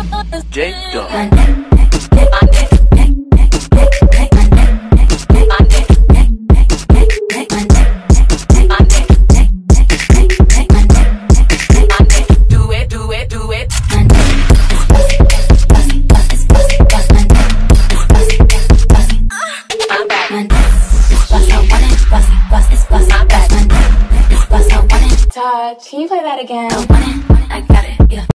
Can you play that again? I got it, yeah.